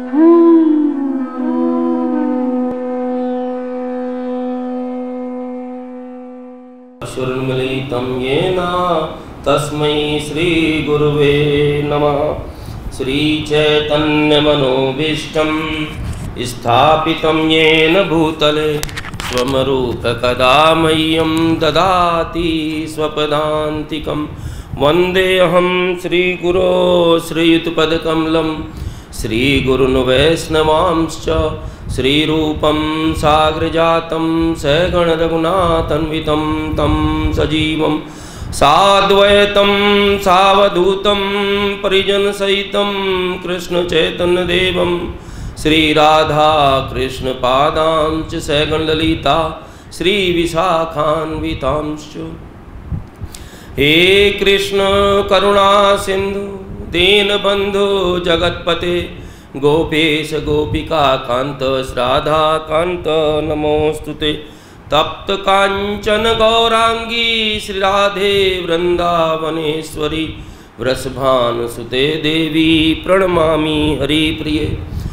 मिलितं येन तस्मै श्री गुरुवे नमः। श्री चैतन्यमनोभीष्टं स्थापितं येन भूतले स्वं रूपकदा मह्यं ददाति स्वपदान्तिकं। वन्देऽहं श्रीगुरो श्रीयुतपदकमलं श्रीगुरुन् वैष्णवांश्च श्रीरूपं साग्रजातं सगणरघुनाथान्वितं तं सजीवं साद्वैतं सावधूतं परिजनसहितं कृष्णचैतन्यदेवं श्रीराधा कृष्णपादांश्च सगणललिता श्रीविशाखान्वितांश्च। हे कृष्ण करुणा सिंधु दीनबंधु जगत्पते गोपेश गोपिका कांत राधा कांत नमोस्तुते। तप्त कांचन गौरांगी श्री राधे वृंदावनेश्वरी वृषभानुसुते देवी प्रणमामि हरिप्रिये।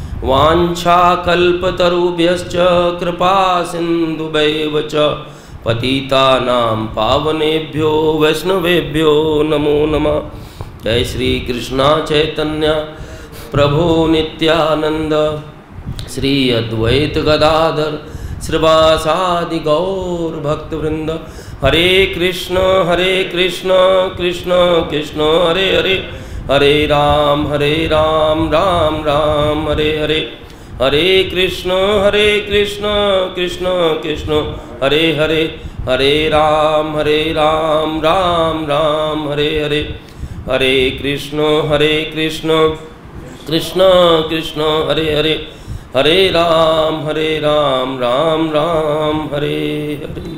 वाञ्छाकल्पतरुभ्यश्च कृपा सिन्धुभ्यैव च पतितानां पावनेभ्यो वैष्णवेभ्यो नमो नमः। जय श्री कृष्ण चैतन्य प्रभु नित्यानंद श्री अद्वैत गदाधर श्रीवासादि गौर भक्तवृंद। हरे कृष्ण कृष्ण कृष्ण हरे हरे, हरे राम राम राम हरे हरे। हरे कृष्ण कृष्ण कृष्ण हरे हरे, हरे राम राम राम हरे हरे। हरे कृष्ण कृष्ण कृष्ण हरे हरे, हरे राम राम राम हरे हरे।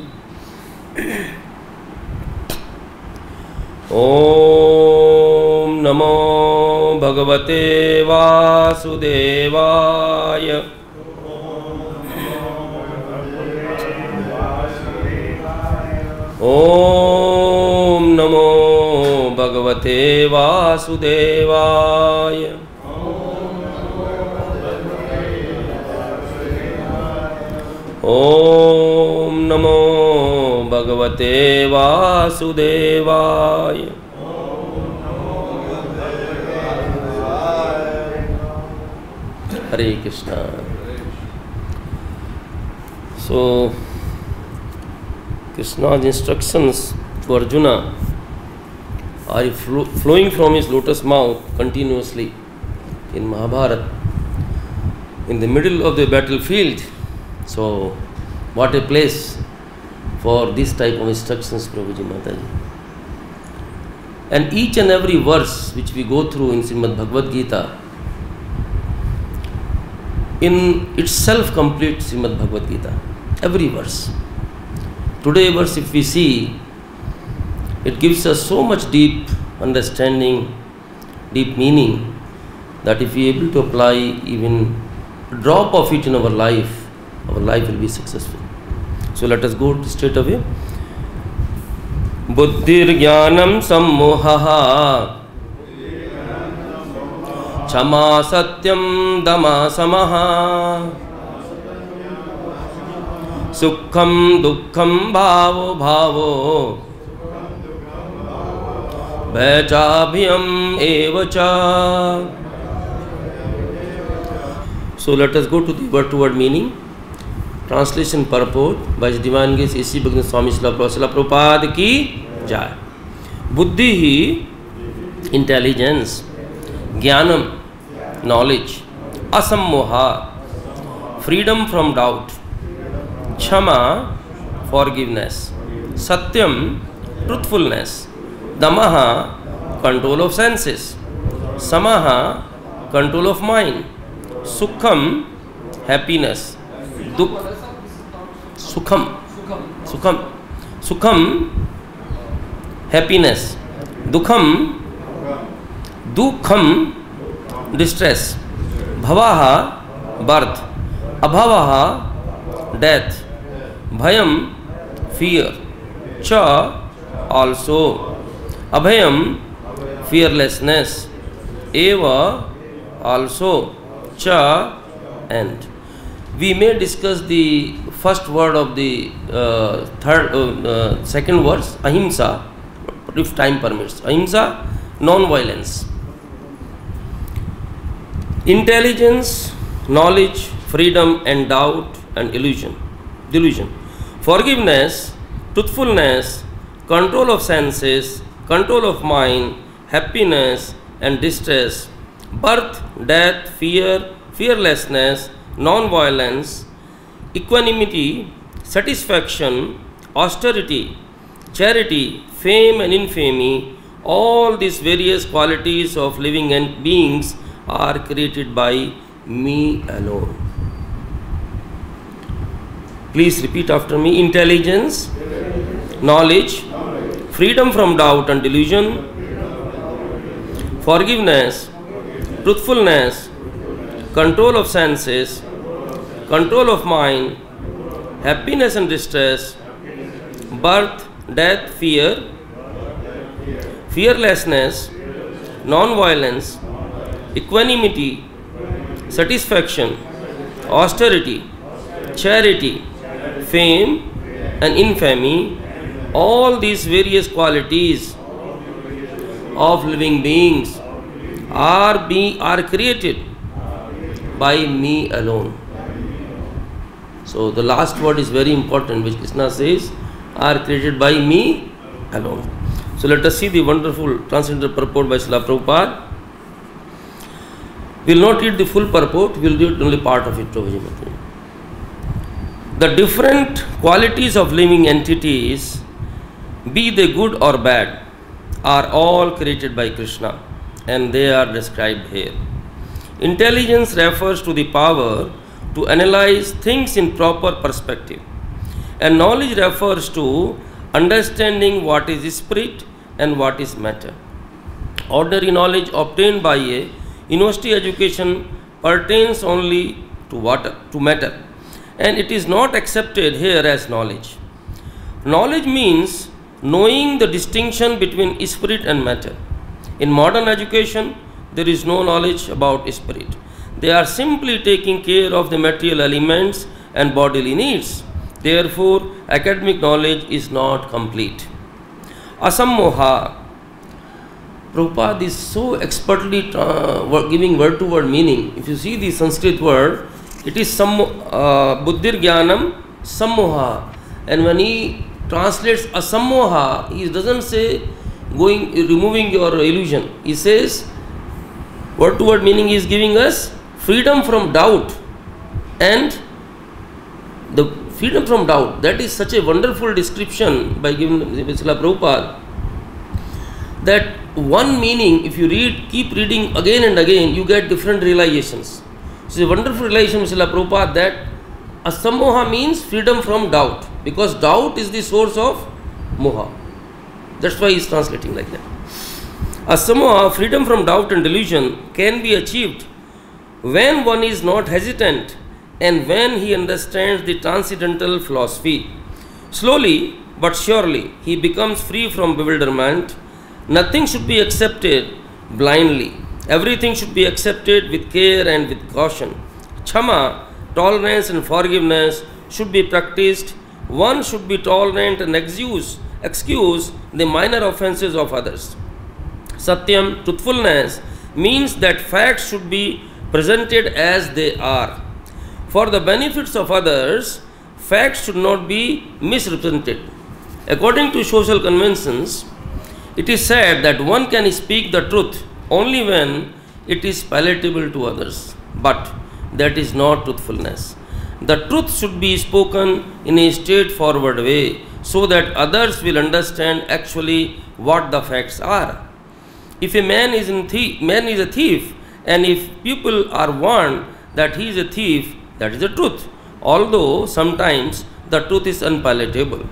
ओम नमो भगवते वासुदेवाय। ओम नमो भगवते वासुदेवाय। ओम नमो भगवते वासुदेवाय। Hare Krishna. So, Krishna's instructions to Arjuna are flowing from his lotus mouth continuously in Mahabharata, in the middle of the battlefield. So, what a place for this type of instructions, Prabhuji Mataji. And each and every verse which we go through in Srimad Bhagavad Gita in itself completes Srimad Bhagavad Gita. Every verse. Today's verse, if we see, it gives us so much deep understanding, deep meaning, that if we are able to apply even a drop of it in our life will be successful. So let us go straight away. Buddhir jnanam sammohaha क्षमा सत्यम दमा समहा सुखम दुखम भावो भावो भयचाभ्यम एव च. So let us go to the word to word meaning. Translation purport by His Divine Grace A.C. Bhaktivinoda Swami Srila Prabhupada की जय. बुद्धि ही इंटेलिजेंस, ज्ञानम knowledge, asammoha freedom from doubt, क्षमा forgiveness, satyam truthfulness, damaha control of senses, samaha control of mind, sukham happiness, sukham happiness, dukham distress, bhavaha birth, abhavaha death, bhayam fear, cha also, abhayam fearlessness, eva also, cha, and. We may discuss the first word of the second verse, ahimsa, if time permits. Ahimsa, non-violence. Intelligence, knowledge, freedom and doubt and delusion. Forgiveness, truthfulness, control of senses, control of mind, happiness and distress, birth, death, fear, fearlessness, non-violence, equanimity, satisfaction, austerity, charity, fame and infamy, all these various qualities of living beings are created by me alone. Please repeat after me. Intelligence, knowledge, freedom from doubt and delusion, forgiveness, truthfulness, control of senses, control of mind, happiness and distress, birth, death, fear, fearlessness, non-violence, equanimity, satisfaction, austerity, charity, fame and infamy, all these various qualities of living beings are created by me alone. So the last word is very important, which Krishna says, are created by me alone. So let us see the wonderful transcendental purport by Srila Prabhupada. We will not read the full purport, we will read only part of it. The different qualities of living entities, be they good or bad, are all created by Krishna, and they are described here. Intelligence refers to the power to analyze things in proper perspective, and knowledge refers to understanding what is spirit and what is matter. Ordinary knowledge obtained by a university education pertains only to matter, and it is not accepted here as knowledge. Knowledge means knowing the distinction between spirit and matter. In modern education, there is no knowledge about spirit. They are simply taking care of the material elements and bodily needs. Therefore, academic knowledge is not complete. Asammoha. Prabhupada is so expertly giving word to word meaning. If you see the Sanskrit word, it is buddhir jnanam sammoha. And when he translates asammoha, he doesn't say removing your illusion. He says word to word meaning is giving us freedom from doubt. And the freedom from doubt, that is such a wonderful description by giving Srila Prabhupada, that one meaning, if you keep reading again and again, you get different realizations. It's a wonderful realization of Srila Prabhupada that asammoha means freedom from doubt, because doubt is the source of moha. That's why he is translating like that. Asammoha, freedom from doubt and delusion, can be achieved when one is not hesitant and when he understands the transcendental philosophy. Slowly but surely he becomes free from bewilderment. Nothing should be accepted blindly. Everything should be accepted with care and with caution. Kshama, tolerance and forgiveness should be practiced. One should be tolerant and excuse the minor offenses of others. Satyam, truthfulness, means that facts should be presented as they are. For the benefits of others, facts should not be misrepresented. According to social conventions, it is said that one can speak the truth only when it is palatable to others. But that is not truthfulness. The truth should be spoken in a straightforward way so that others will understand actually what the facts are. If a man is a thief, and if people are warned that he is a thief, that is the truth, although sometimes the truth is unpalatable.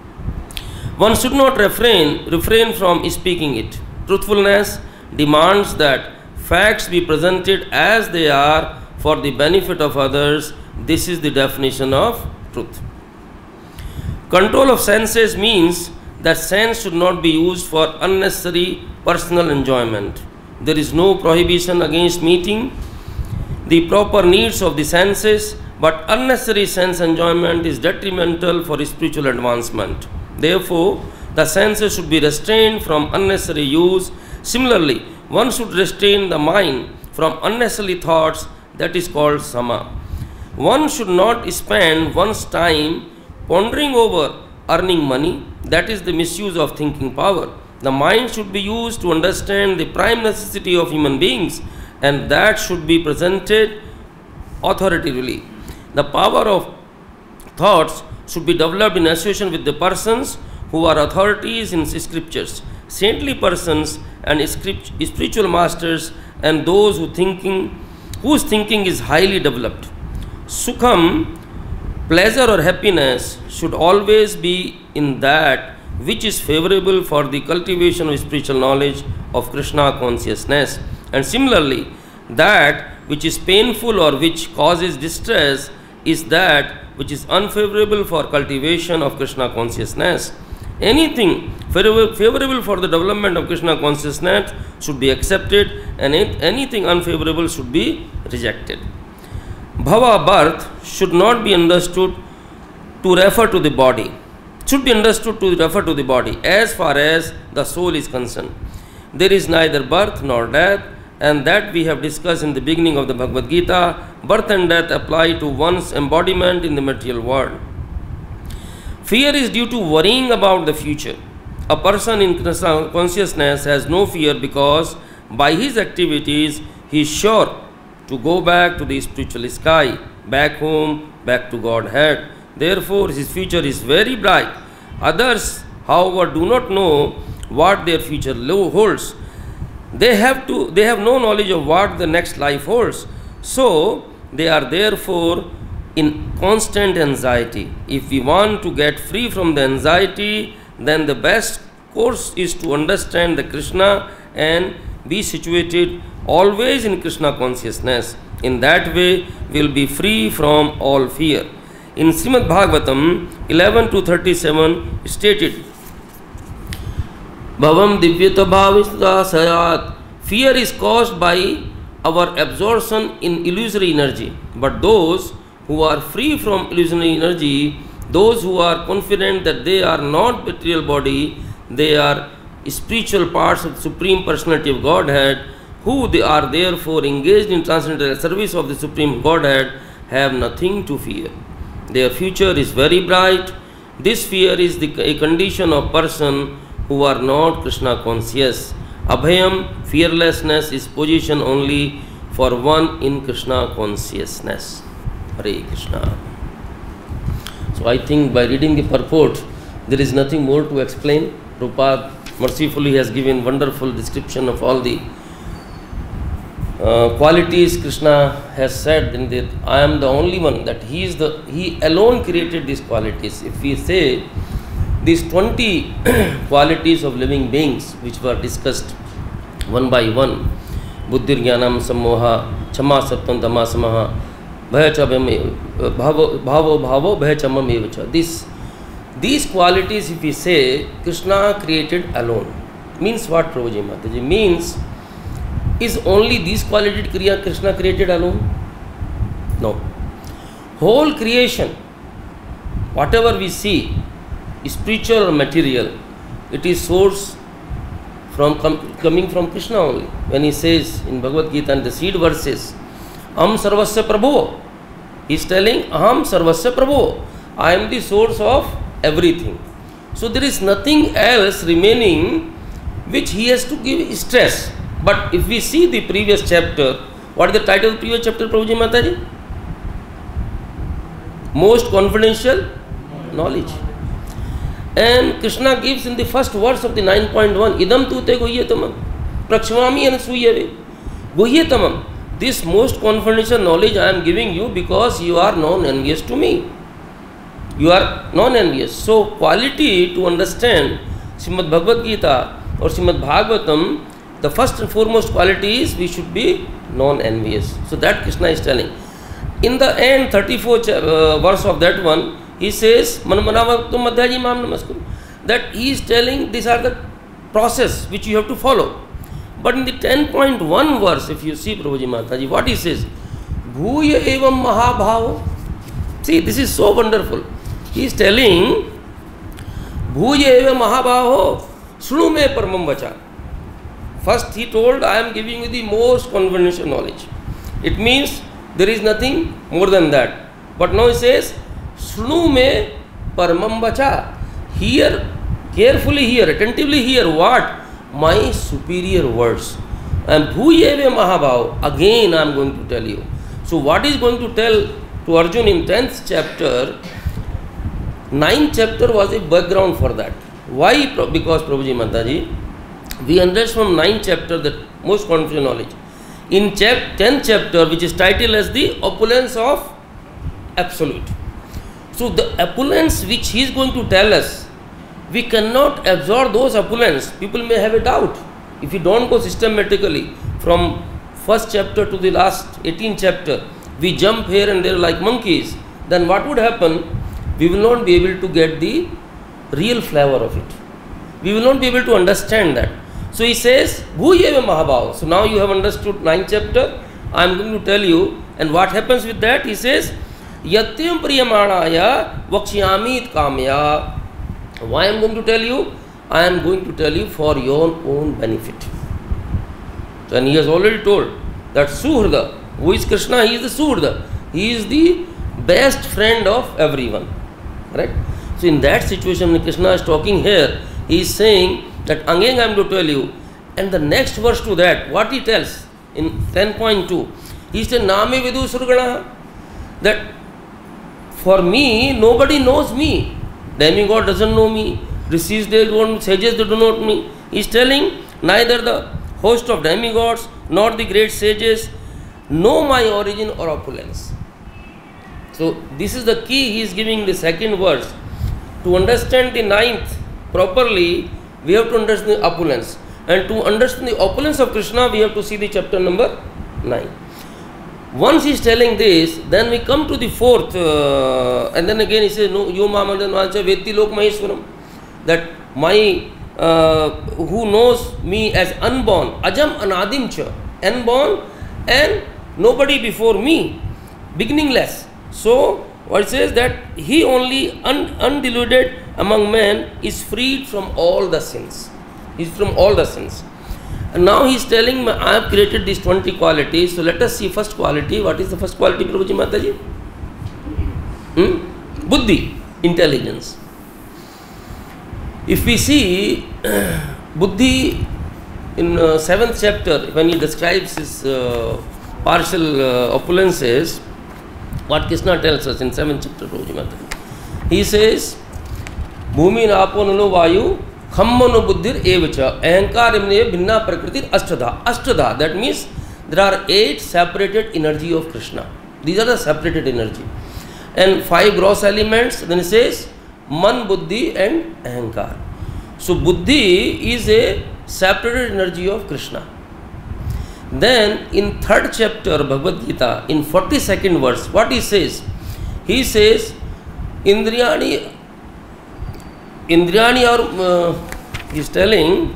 One should not refrain from speaking it. Truthfulness demands that facts be presented as they are for the benefit of others. This is the definition of truth. Control of senses means that sense should not be used for unnecessary personal enjoyment. There is no prohibition against meeting the proper needs of the senses, but unnecessary sense enjoyment is detrimental for spiritual advancement. Therefore, the senses should be restrained from unnecessary use. Similarly, one should restrain the mind from unnecessary thoughts, that is called sama. One should not spend one's time pondering over earning money, that is the misuse of thinking power. The mind should be used to understand the prime necessity of human beings, and that should be presented authoritatively. The power of thoughts should be developed in association with the persons who are authorities in scriptures, saintly persons and spiritual masters, and those whose thinking is highly developed. Sukham, pleasure or happiness, should always be in that which is favorable for the cultivation of spiritual knowledge of Krishna consciousness, and similarly, that which is painful or which causes distress is that which is unfavorable for cultivation of Krishna consciousness. Anything favorable for the development of Krishna consciousness should be accepted, and anything unfavorable should be rejected. Bhava, birth, should not be understood to refer to the body. Should be understood to refer to the body as far as the soul is concerned. There is neither birth nor death, and that we have discussed in the beginning of the Bhagavad Gita. Birth and death apply to one's embodiment in the material world. Fear is due to worrying about the future. A person in Krishna consciousness has no fear because by his activities he is sure to go back to the spiritual sky, back home, back to Godhead. Therefore, his future is very bright. Others, however, do not know what their future holds. They have no knowledge of what the next life holds. So, they are therefore in constant anxiety. If we want to get free from the anxiety, then the best course is to understand the Krishna and be situated always in Krishna consciousness. In that way, we will be free from all fear. In Srimad Bhagavatam 11-37 stated, Bhavam divyata bhavista sayat. Fear is caused by our absorption in illusory energy. But those who are free from illusory energy, those who are confident that they are not material body, they are spiritual parts of the Supreme Personality of Godhead, who they are therefore engaged in transcendental service of the Supreme Godhead, have nothing to fear. Their future is very bright. This fear is a condition of person who are not Krishna conscious. Abhayam, fearlessness, is position only for one in Krishna consciousness. Hare Krishna. So I think by reading the purport, there is nothing more to explain. Prabhupada mercifully has given wonderful description of all the qualities Krishna has said in that I am the only one, that he alone created these qualities. If we say these 20 qualities of living beings which were discussed one by one, buddhir jnanam sammoha chama sattvam dhamma samaha bhavo bhayachamam evacha. These qualities, if we say Krishna created alone, means what, Prabhuji Mataji? Means, is only these qualities Krishna created alone? No. Whole creation, whatever we see, spiritual or material, it is source coming from Krishna only. When he says in Bhagavad Gita and the seed verses, Aham sarvasya prabho, he is telling Aham sarvasya prabho, I am the source of everything. So there is nothing else remaining which he has to give stress. But if we see the previous chapter, what is the title of the previous chapter, Prabhuji Mataji? Most confidential knowledge. And Krishna gives in the first verse of the 9.1, Idam tu te guhyatamam, prakshvami anasuyave, guhyatamam. This most confidential knowledge I am giving you because you are non-envious to me. You are non-envious. So, quality to understand Srimad Bhagavad Gita or Srimad Bhagavatam, the first and foremost quality is we should be non-envious. So, that Krishna is telling. In the end, 34th verse of that one, he says, that he is telling these are the process which you have to follow. But in the 10.1 verse, if you see Prabhuji Mataji, what he says, Bhuya evam mahabhavo. See, this is so wonderful. He is telling, Bhuya evam mahabhavo, Shunu me paramam vacha. First he told, I am giving you the most confidential knowledge. It means there is nothing more than that. But now he says, Shunu me paramam vacha. Hear, carefully hear, attentively hear what? My superior words. And Bhuya evam mahabhavo, again I am going to tell you. So what is going to tell to Arjun in 10th chapter? 9th chapter was a background for that. Why? Because Prabhuji Mataji, we understand from 9th chapter that most confidential knowledge. In 10th chapter, which is titled as the opulence of absolute. So the opulence which he is going to tell us, we cannot absorb those opulence. People may have a doubt. If you don't go systematically from first chapter to the last 18th chapter, we jump here and there like monkeys, then what would happen? We will not be able to get the real flavor of it. We will not be able to understand that. So he says, Bhuya evam mahabhavo. So now you have understood 9th chapter. I am going to tell you. And what happens with that? He says, Yatyam priyamanaya vakshyamit kamya. Why I am going to tell you? I am going to tell you for your own benefit. And he has already told that Suhrda, who is Krishna, he is the Suhrda. He is the best friend of everyone. Right? So in that situation, when Krishna is talking here, he is saying that again I am to tell you. And the next verse to that, what he tells in 10.2, he said, Name vidu surgana, that for me, nobody knows me. Demigod doesn't know me. Rishis they don't, sages they do not know me. He is telling, neither the host of demigods nor the great sages know my origin or opulence. So this is the key he is giving the second verse. To understand the 9th properly, we have to understand the opulence. And to understand the opulence of Krishna, we have to see the chapter number 9. Once he is telling this, then we come to the 4th, and then again he says, no, Yo Mamadan Vancha Vetti Lok Maheshwaram. That my, who knows me as unborn, Ajam Anadim Cha, unborn and nobody before me, beginningless. So, what it says that he only undiluted among men is freed from all the sins. He is from all the sins. And now he is telling, I have created these 20 qualities. So let us see first quality. What is the first quality, Prabhuji Mataji? Buddhi, intelligence. If we see Buddhi in 7th chapter, when he describes his partial opulences, what Krishna tells us in 7th chapter, Prabhuji Mataji, he says, Bhumi napo nalo vayu Khammano buddhir evacha ahankar imne bhinna prakritir ashtadha. Ashtadha, that means there are 8 separated energy of Krishna. These are the separated energy. And 5 gross elements, then it says man, buddhi and ahankar. So buddhi is a separated energy of Krishna. Then in 3rd chapter Bhagavad Gita, in 42nd verse, what he says? He says, Indriyani or he is telling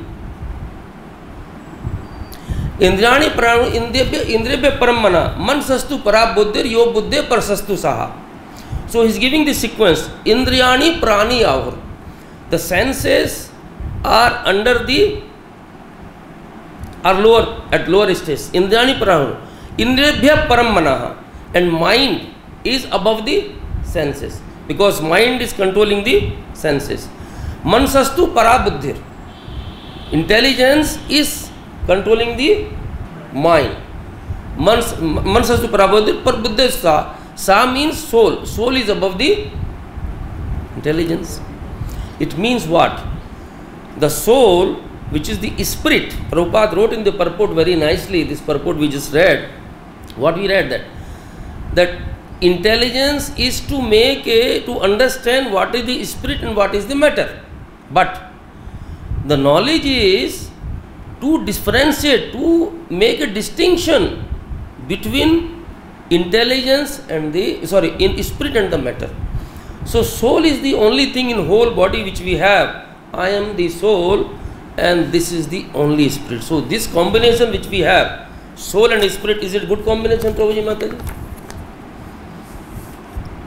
Indrani pranu indribhya paramana man sastu para buddhir yo buddhe par sastu saha. So he is giving the sequence. Indriyani prani ahur. The senses are under the at lower stage. Indriyani pranu indribhya paramana, and mind is above the senses, because mind is controlling the senses. Mansastu parabuddhir. Intelligence is controlling the mind. Mansastu parabuddhir parbuddha sa. Sa means soul. Soul is above the intelligence. It means what? The soul, which is the spirit. Prabhupada wrote in the purport very nicely, this purport we just read. What we read that intelligence is to understand what is the spirit and what is the matter. But the knowledge is to differentiate, to make a distinction between intelligence and in spirit and the matter. So soul is the only thing in whole body which we have. I am the soul and this is the only spirit. So this combination which we have, soul and spirit, is it good combination, Prabhuji Mataji?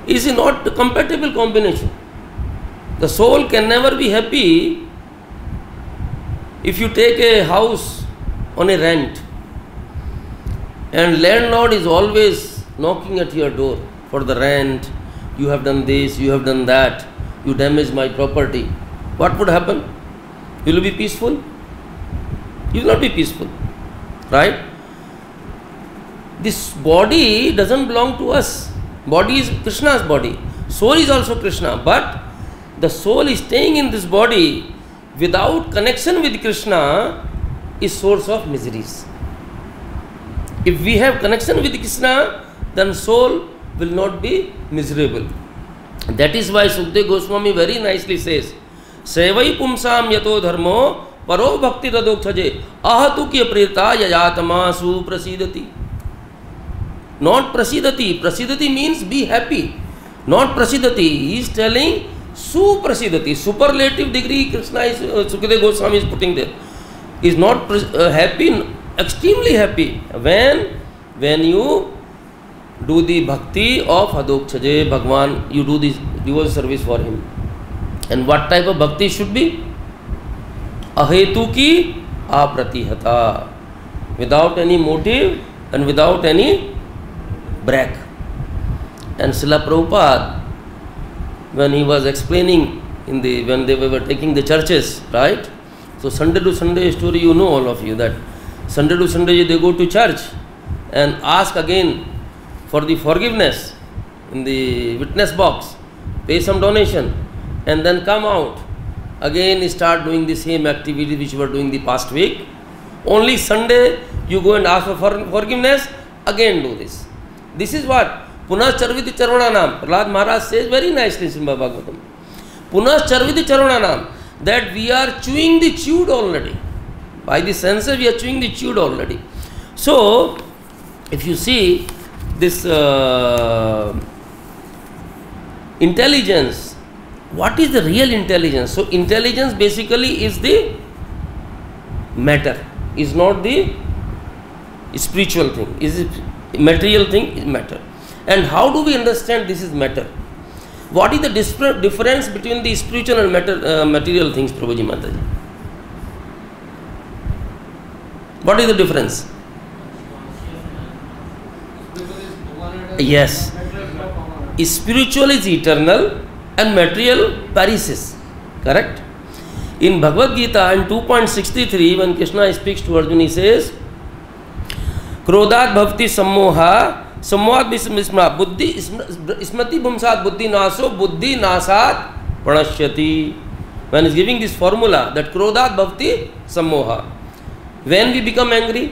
is not a compatible combination. The soul can never be happy if you take a house on a rent and landlord is always knocking at your door for the rent. You have done this, you have done that, you damaged my property. What would happen? You will be peaceful? You will not be peaceful, right? This body doesn't belong to us. Body is Krishna's body. Soul is also Krishna, but the soul is staying in this body without connection with Krishna is source of miseries. If we have connection with Krishna, then soul will not be miserable. That is why Sukdev Goswami very nicely says, Sevai pumsam yato dharmo paro bhakti radokchaje ahatu ki preta yayatama su prasidati. Not prasidati. Prasidati means be happy. Not prasidati. He is telling su prasidati. Superlative degree Krishna is, Sukdev Goswami is putting there. Is not happy, extremely happy. When you do the bhakti of Adokchaje Bhagwan, you do this devotional service for him. And what type of bhakti should be? Ahetuki apratihata. Without any motive and without any brag. And Srila Prabhupada, when he was explaining when they were taking the churches, right? So Sunday to Sunday story, you know, all of you, that Sunday to Sunday they go to church and ask again for the forgiveness in the witness box, pay some donation, and then come out again, start doing the same activity which you were doing the past week. Only Sunday you go and ask for forgiveness, again do this. This is what Punah Charviti Charananam. Prahlad Maharaj says very nicely in Srimad Bhagavatam. Punah Charviti Charananam, that we are chewing the chewed already. By the senses we are chewing the chewed already. So, if you see this intelligence, what is the real intelligence? So, intelligence basically is the matter, is not the spiritual thing, is it material thing, is matter. And how do we understand this is matter? What is the difference between the spiritual and material things, Prabhuji Mataji? What is the difference? Yes. Spiritual is eternal and material perishes. Correct? In Bhagavad Gita in 2.63, when Krishna speaks to Arjuna, he says, Krodhat bhavati sammoha sammohat vismra buddhi smriti bhumsat buddhi naso buddhi nasat pranashyati. When he is giving this formula, that Krodhat bhavati sammoha. When we become angry?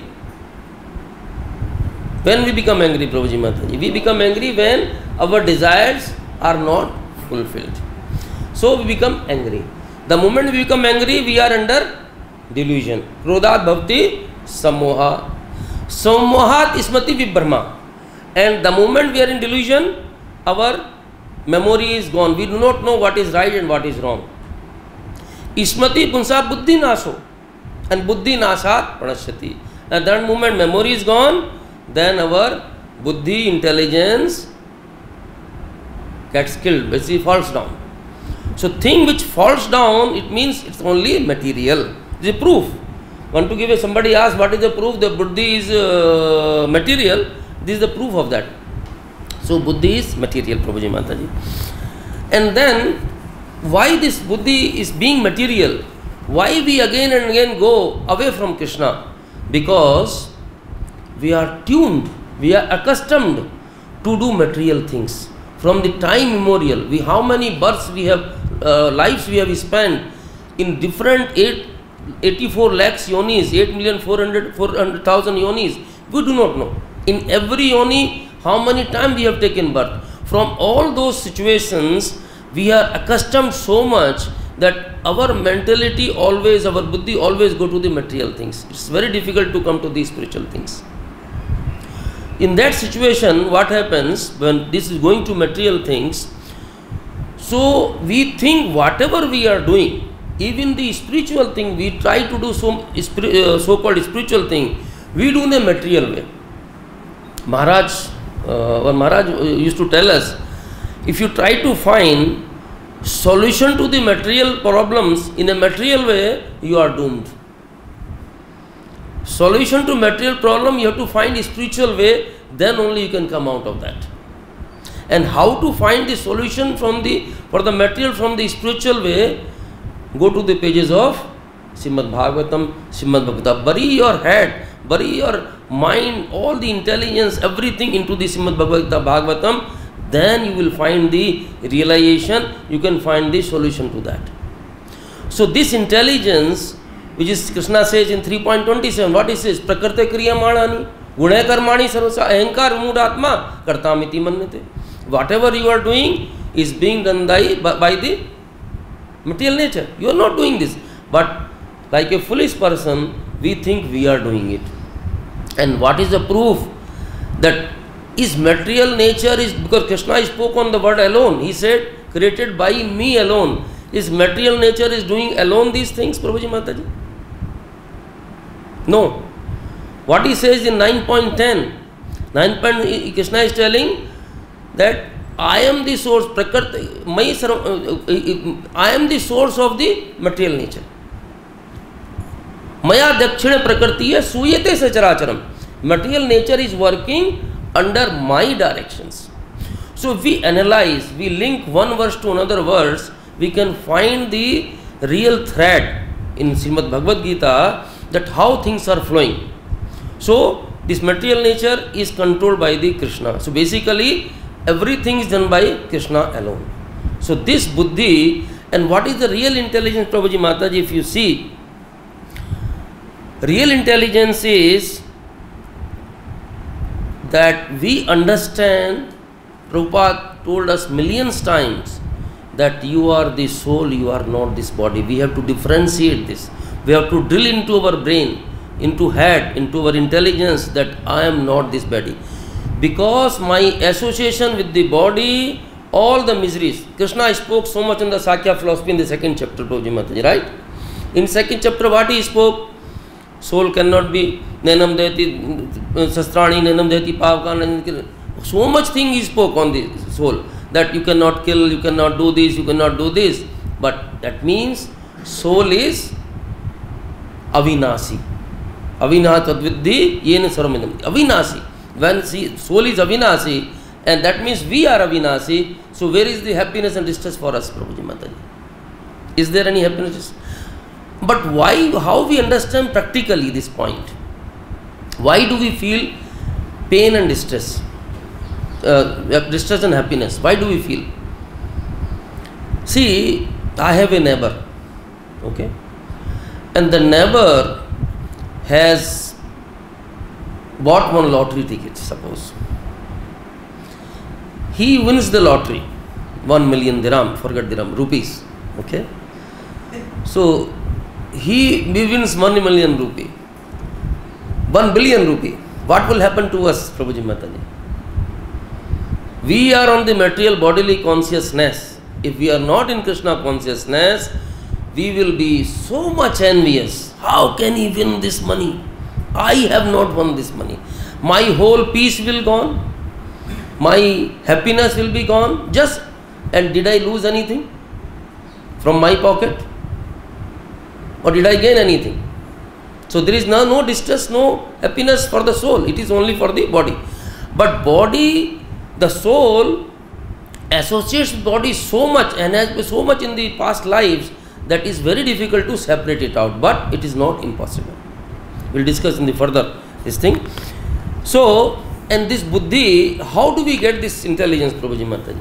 When we become angry, Prabhuji Mataji? We become angry when our desires are not fulfilled. So we become angry. The moment we become angry, we are under delusion. Krodhat bhavati sammoha. Sammohat smriti vibhrama. And the moment we are in delusion, our memory is gone. We do not know what is right and what is wrong. Smriti punsa buddhi naso. And buddhi nasat pranashyati. At that moment memory is gone, then our buddhi, intelligence gets killed, basically falls down. So thing which falls down, it means it's only material. It is a proof. Want to give somebody asks what is the proof that buddhi is material, this is the proof of that. So buddhi is material, Prabhuji Mataji. And then why this buddhi is being material? Why we again and again go away from Krishna? Because we are tuned, we are accustomed to do material things. From the time immemorial, how many births we have, lives we have spent in different 84 lakhs yonis, 8,400,000 yonis, we do not know. In every yoni, how many times we have taken birth. From all those situations, we are accustomed so much that our mentality always, our buddhi always go to the material things. It's very difficult to come to these spiritual things. In that situation, what happens when this is going to material things? So we think whatever we are doing, even the spiritual thing, we try to do so-called spiritual thing, we do in a material way. Maharaj used to tell us, if you try to find solution to the material problems in a material way, you are doomed. Solution to material problem, you have to find a spiritual way, then only you can come out of that. And how to find the solution for the material from the spiritual way? Go to the pages of Srimad Bhagavatam, Srimad Bhagavatam. Bury your head, bury your mind, all the intelligence, everything into the Srimad Bhagavatam. Then you will find the realization, you can find the solution to that. So this intelligence, which is Krishna says in 3.27, what he says? Prakriti kriyamani, gune karmani sarvasa, ahankar mudatma, kartamiti mannate. Whatever you are doing is being done by the material nature. You are not doing this. But like a foolish person, we think we are doing it. And what is the proof that is material nature is, because Krishna spoke on the word alone. He said, created by me alone. Is material nature is doing alone these things, Prabhuji Mataji? No. What he says in 9.10, Krishna is telling that I am the source, I am the source of the material nature. Maya dakshina prakrtiya suyate sacharacharam. Material nature is working under my directions. So if we analyze, we link one verse to another verse, we can find the real thread in Srimad Bhagavad Gita, that how things are flowing. So this material nature is controlled by the Krishna. So basically everything is done by Krishna alone. So this buddhi, and what is the real intelligence, Prabhuji Mataji? If you see, real intelligence is that we understand, Prabhupada told us millions times, that you are the soul, you are not this body. We have to differentiate this. We have to drill into our brain, into head, into our intelligence, that I am not this body. Because my association with the body, all the miseries. Krishna spoke so much in the Sakya philosophy in the second chapter, Prabhuji Mataji, right? In second chapter, what he spoke? Soul cannot be nenam deti sastrani nenam deti pavka. So much thing he spoke on the soul, that you cannot kill, you cannot do this, you cannot do this. But that means soul is avinasi. Avinah tadviddhi yena sarvamidam. Avinasi. When soul is avinasi, and that means we are avinasi, so where is the happiness and distress for us, Prabhuji Mataji? Is there any happiness? But why, how we understand practically this point? Why do we feel pain and distress? Distress and happiness. Why do we feel? See, I have a neighbor, okay? And the neighbor has bought one lottery ticket, suppose. He wins the lottery, 1 million dirham, forget dirham, rupees, okay? So, he wins 1 million rupee, 1 billion rupee. What will happen to us, Prabhuji Mataji? We are on the material bodily consciousness. If we are not in Krishna consciousness, we will be so much envious. How can he win this money? I have not won this money. My whole peace will gone. My happiness will be gone. And did I lose anything from my pocket? Or did I gain anything? So there is no distress, no happiness for the soul. It is only for the body. But body, the soul associates body so much and has been so much in the past lives that is very difficult to separate it out. But it is not impossible. We will discuss in the further this thing. So, and this buddhi, how do we get this intelligence, Prabhuji Mataji?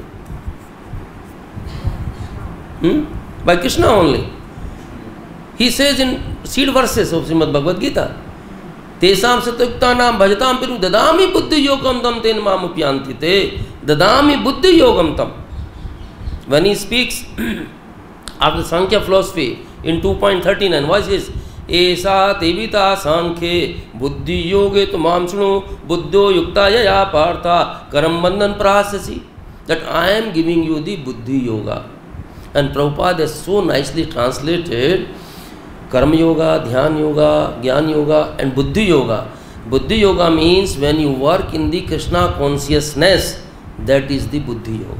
By Krishna only. He says in seed verses of Srimad Bhagavad Gita, Tesam satyuktanam bhajatam piru dadami buddhi yogam tam ten mamupyanti te dadami buddhi yogam tam. When he speaks of the Sankhya philosophy in 2.39, what is Esa tevita sankhe buddhi yoge tumam shunu buddho yukta yaya partha karam bandhan prasasi. That I am giving you the buddhi yoga. And Prabhupada has so nicely translated Karma Yoga, Dhyan Yoga, Gyan Yoga and Buddhi Yoga. Buddhi Yoga means when you work in the Krishna consciousness, that is the Buddhi Yoga.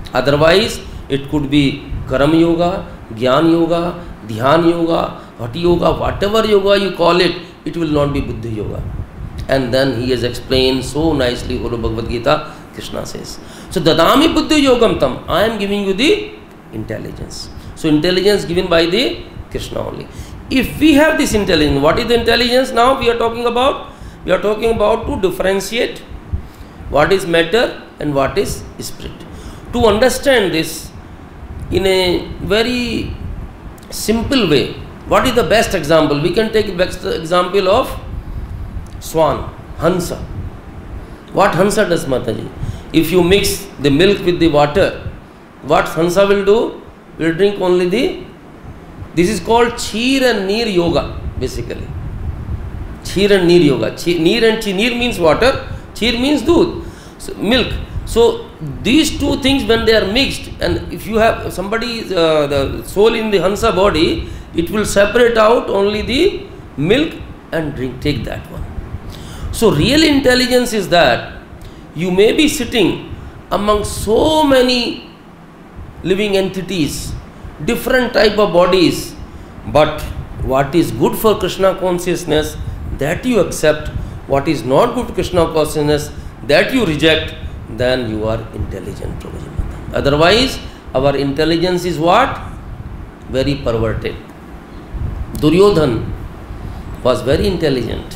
Otherwise, it could be Karma Yoga, Gyan Yoga, Dhyan Yoga, Bhakti Yoga, whatever yoga you call it, it will not be Buddhi Yoga. And then he has explained so nicely, Guru Bhagavad Gita, Krishna says. So, Dadami Buddhi Yogam Tam, I am giving you the intelligence. So, intelligence given by the Krishna only. If we have this intelligence, what is the intelligence now we are talking about? We are talking about to differentiate what is matter and what is spirit. To understand this in a very simple way, what is the best example? We can take the best example of swan, Hansa. What Hansa does, Mataji? If you mix the milk with the water, what Hansa will do? Will drink only the... This is called Cheer and Neer Yoga, basically. Cheer and Neer Yoga. Neer and Neer means water, Cheer means doodh, so milk. So, these two things when they are mixed, and if you have somebody, the soul in the Hansa body, it will separate out only the milk and take that one. So, real intelligence is that you may be sitting among so many living entities, different type of bodies, but what is good for Krishna consciousness, that you accept. What is not good to Krishna consciousness, that you reject, then you are intelligent. Otherwise, our intelligence is what? Very perverted. Duryodhan was very intelligent.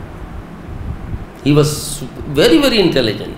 He was very, very intelligent.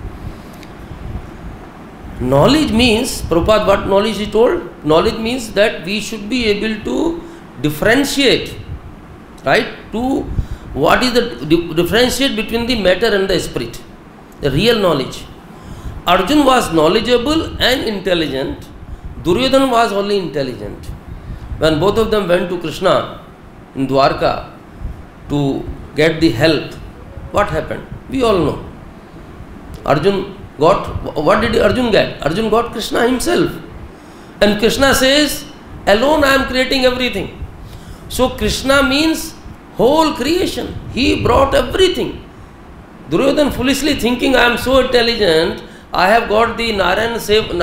Knowledge means, Prabhupada, what knowledge he told? Knowledge means that we should be able to differentiate, right? To what is the differentiate between the matter and the spirit, the real knowledge. Arjun was knowledgeable and intelligent. Duryodhan was only intelligent. When both of them went to Krishna in Dwarka to get the help, what happened? We all know. Arjun got, what did Arjun get? Arjun got Krishna himself. And Krishna says, alone I am creating everything. So Krishna means whole creation. He brought everything. Duryodhan foolishly thinking, I am so intelligent, I have got the Narayan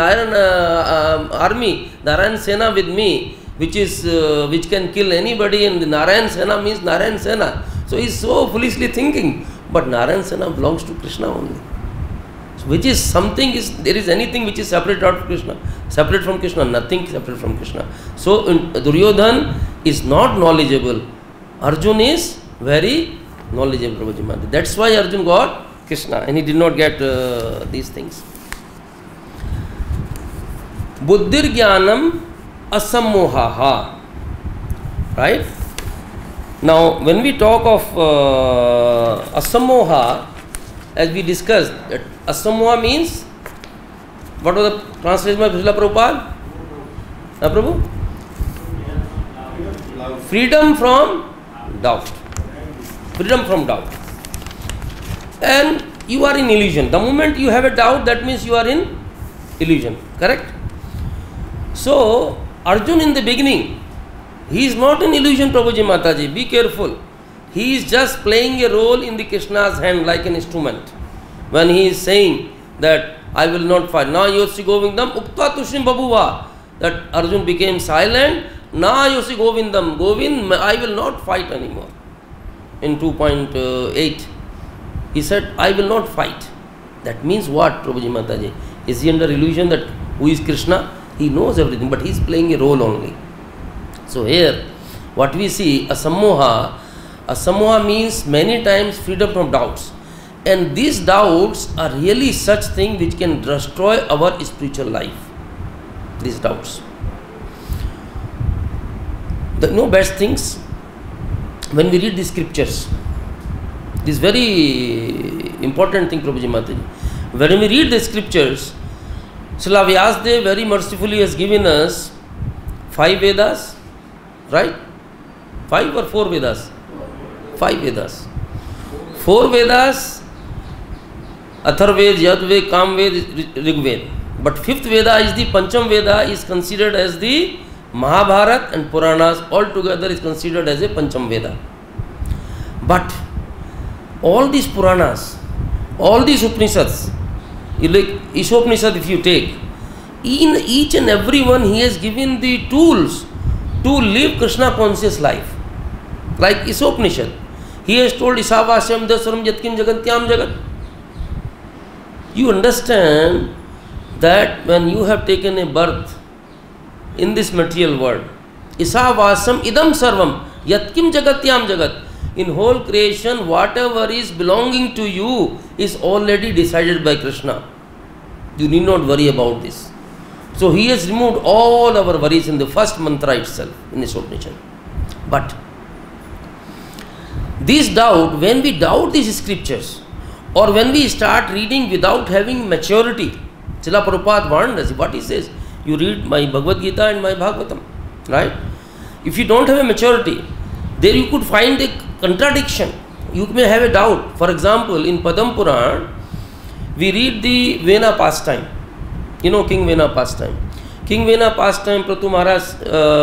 army, Narayan Sena with me, which can kill anybody, and the Narayan Sena means Narayan Sena. So he is so foolishly thinking, but Narayan Sena belongs to Krishna only. So which is something, there is anything which is separate out of Krishna, separate from Krishna, nothing separate from Krishna. So Duryodhan is not knowledgeable. Arjun is very knowledgeable. That's why Arjun got Krishna and he did not get these things. Buddhir Jnanam Asammohaha. Right? Now, when we talk of Asammoha, as we discussed, that Asammoha means, what was the translation by Srila Prabhupada? Prabhu? Freedom from doubt. Freedom from doubt. And you are in illusion. The moment you have a doubt, that means you are in illusion. Correct? So, Arjun in the beginning, he is not in illusion, Prabhuji Mataji. Be careful. He is just playing a role in the Krishna's hand like an instrument. When he is saying that I will not fight. Na yosi govindam ukta tushim babuva. That Arjun became silent. Na yosi govindam. Govind, I will not fight anymore. In 2.8. He said, I will not fight. That means what, Prabhuji Mataji? Is he under illusion that who is Krishna? He knows everything, but he is playing a role only. So here, what we see, Asammoha means many times freedom from doubts. And these doubts are really such things which can destroy our spiritual life. These doubts. No best things, when we read the scriptures, this very important thing, Prabhuji Mataji. When we read the scriptures, Srila Vyasdev very mercifully has given us 5 Vedas, right? 5 or 4 Vedas? 5 Vedas. 4 Vedas, Atharved, Yajurved, Kamved, Rigved. But 5th Veda is the Pancham Veda, is considered as the Mahabharata and Puranas altogether is considered as a Pancham Veda. But all these Puranas, all these Upanishads, like Ishopanishad if you take, In each and every one, he has given the tools to live Krishna conscious life. Like Isopnishad, he has told Isavasyam Daswaram Yatkim Jagantyam Jagat. You understand that when you have taken a birth in this material world, Isavasam Idam Sarvam Yatkim Jagatyam Jagat, in whole creation, whatever is belonging to you is already decided by Krishna. You need not worry about this. So he has removed all our worries in the first mantra itself in this Upanishad. But this doubt, when we doubt these scriptures, or when we start reading without having maturity, Srila Prabhupada warned us, what he says, you read my Bhagavad Gita and my Bhagavatam, right? If you don't have a maturity, there you could find a contradiction. You may have a doubt. For example, in Padam Puran, we read the Vena pastime. You know King Vena pastime. King Vena pastime, Pratu Maharaj's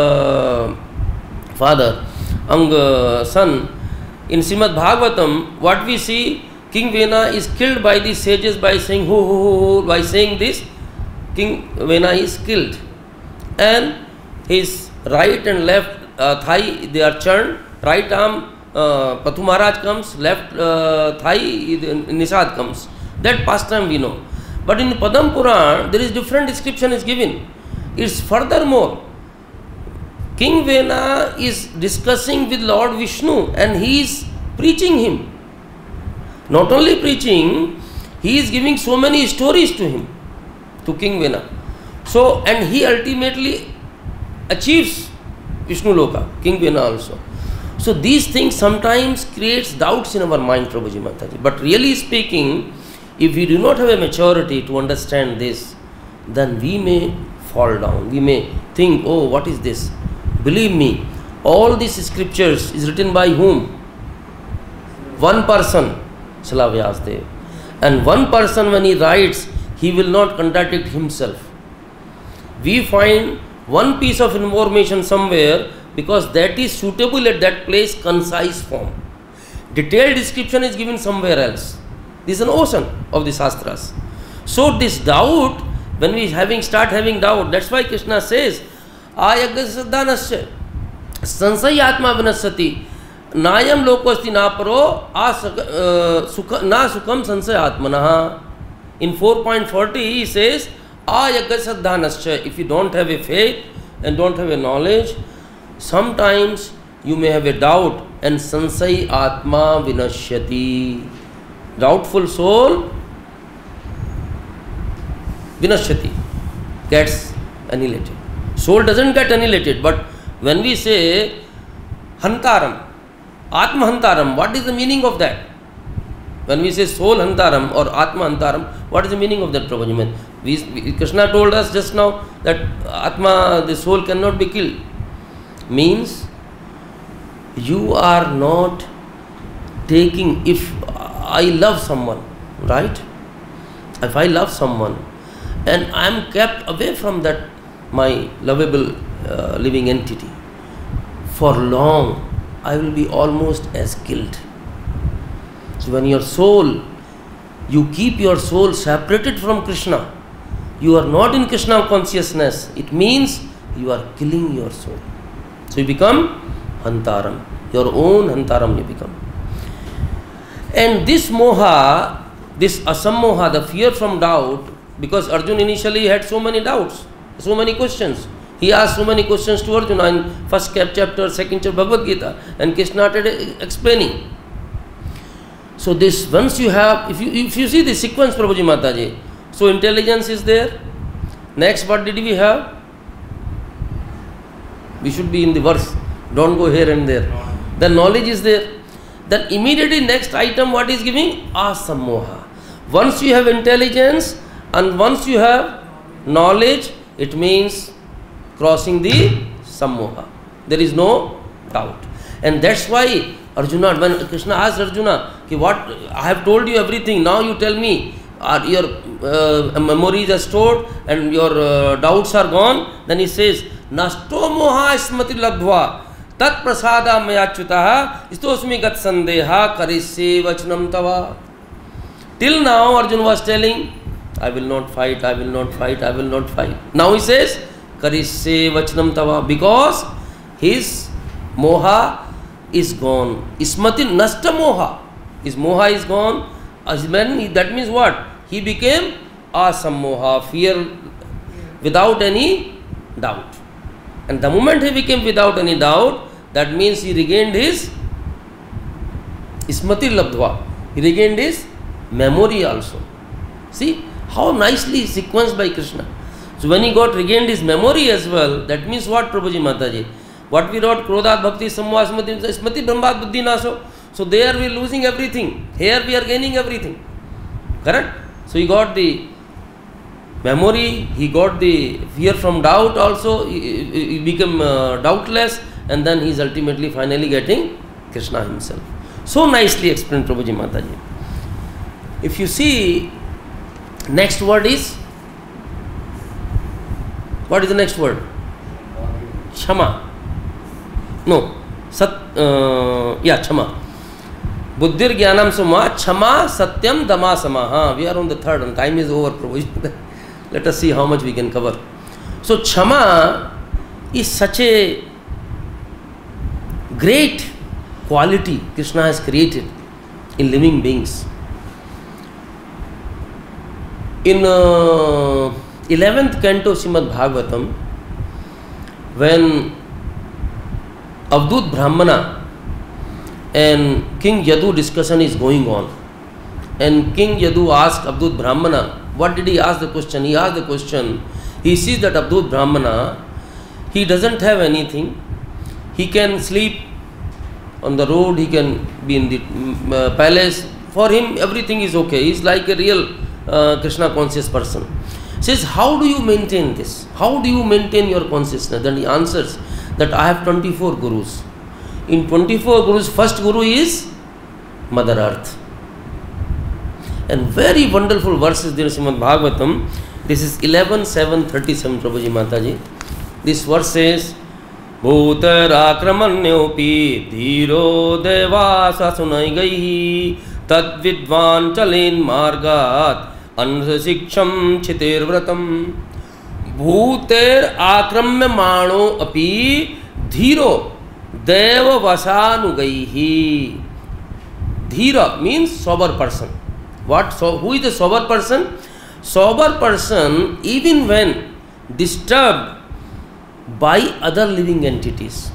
father, son. In Srimad Bhagavatam, what we see, King Vena is killed by the sages by saying ho ho ho ho. By saying this, King Vena is killed, and his right and left thigh, they are churned. Right arm, Patu Maharaj comes, left thigh, Nisad comes. That pastime we know. But in Padam Puran, there is different description is given. It's furthermore, King Vena is discussing with Lord Vishnu and he is preaching him. Not only preaching, he is giving so many stories to him, to King Vena. So, and he ultimately achieves Vishnu Loka, King Vena also. So these things sometimes creates doubts in our mind, Prabhuji Mataji. But really speaking, if we do not have a maturity to understand this, then we may fall down. We may think, oh, what is this? Believe me, all these scriptures is written by whom? One person, Srila Vyasdev. And one person when he writes, he will not contradict himself. We find one piece of information somewhere because that is suitable at that place, concise form. Detailed description is given somewhere else. This is an ocean of the Shastras. So this doubt, when we start having doubt, that's why Krishna says, Ayagasiddhanasya Sansayatma Vinasati Nayam Lokosti Naparo Na Sukham Sansayatmanaha. In 4.40 he says, Ayagasiddhanasya. If you don't have a faith and don't have a knowledge, sometimes you may have a doubt, and Sansai Atma Vinashyati. Doubtful soul Vinashyati, gets annihilated. Soul doesn't get annihilated, but when we say Hantaram, Atma Hantaram, what is the meaning of that? When we say soul Hantaram or Atma Hantaram, what is the meaning of that, Prabhuji? Krishna told us just now that Atma, the soul, cannot be killed. Means you are not taking, if I love someone, right? If I love someone and I am kept away from that my lovable living entity for long, I will be almost as killed. So when your soul, you keep your soul separated from Krishna, you are not in Krishna consciousness, it means you are killing your soul. So you become Hantaram, your own Hantaram you become. And this moha, this asammoha, the fear from doubt, because Arjuna initially had so many doubts, so many questions. He asked so many questions to Arjuna in first chapter, second chapter Bhagavad Gita, and Krishna started explaining. So this, once you have, if you see the sequence, Prabhuji Mataji, so intelligence is there. Next, what did we have? We should be in the verse. Don't go here and there. The knowledge is there. Then immediately next item, what is giving? Asammoha. Once you have intelligence and once you have knowledge, it means crossing the sammoha. There is no doubt. And that's why Arjuna, when Krishna asked Arjuna, what, I have told you everything, now you tell me, your memories are stored and your doubts are gone. Then he says, Nasto moha smati labdhva tat prasada mayachutaha istosmi gat sandeha karisye vachanam tava. Till now Arjuna was telling, I will not fight, I will not fight, I will not fight. Now he says, Karishe vachanam tava, because his moha is gone. Ismati nasta moha. His moha is gone. That means what? He became asammoha, fear without any doubt. And the moment he became without any doubt, that means he regained his Ismati labdhva. He regained his memory also. See how nicely sequenced by Krishna. So when he got regained his memory as well, that means what, Prabhuji Mataji? What we wrote, Krodhat Bhakti Sammoha Smati Brahmat Buddhi Naso. So there we are losing everything. Here we are gaining everything. Correct? So he got the memory, he got the fear from doubt also, he became doubtless, and then he is ultimately finally getting Krishna himself. So nicely explained, Prabhuji Mataji. If you see, next word is, what is the next word? Kshama. No, Kshama. Buddhir Jnanam Suma, Kshama Satyam Dama Samaha. We are on the third and time is over, Prabhuji. Let us see how much we can cover. So Kshama is such a great quality Krishna has created in living beings. In 11th canto Srimad Bhagavatam, when Avdut Brahmana and King Yadu discussion is going on, and King Yadu asked Avdut Brahmana, what did he ask the question? He asked the question, he sees that Avdut Brahmana, he doesn't have anything, he can sleep on the road, he can be in the palace, for him everything is okay, he is like a real Krishna conscious person. He says, how do you maintain this? How do you maintain your consciousness? Then he answers that I have 24 gurus. In 24 gurus, first guru is Mother Earth. And very wonderful verses there in Srimad Bhagavatam. This is 11.7.37, Prabhuji Mataji. This verse says, Bhutar akramanyopi dhiro devasa sunai tad vidvan chalin margat anshiksham chitir vratam. Bhuter akramya mano api dhiro deva vasanugaihi. Dhira means sober person. What? So, who is the sober person? Sober person, even when disturbed by other living entities.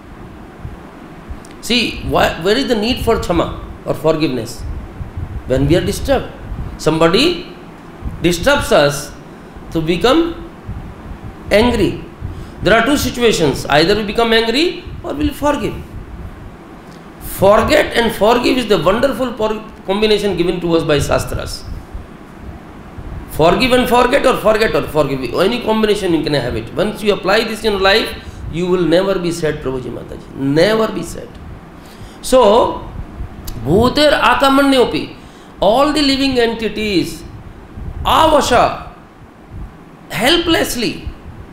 See, where is the need for Kshama or forgiveness? When we are disturbed. Somebody disturbs us to become angry. There are two situations. Either we become angry or we will forgive. Forget and forgive is the wonderful combination given to us by Shastras. Forgive and forget, or forget or forgive. Any combination you can have it. Once you apply this in life, you will never be sad, Prabhuji Mataji. Never be sad. So, Bhuter Akamanyopi, all the living entities, avasha, helplessly,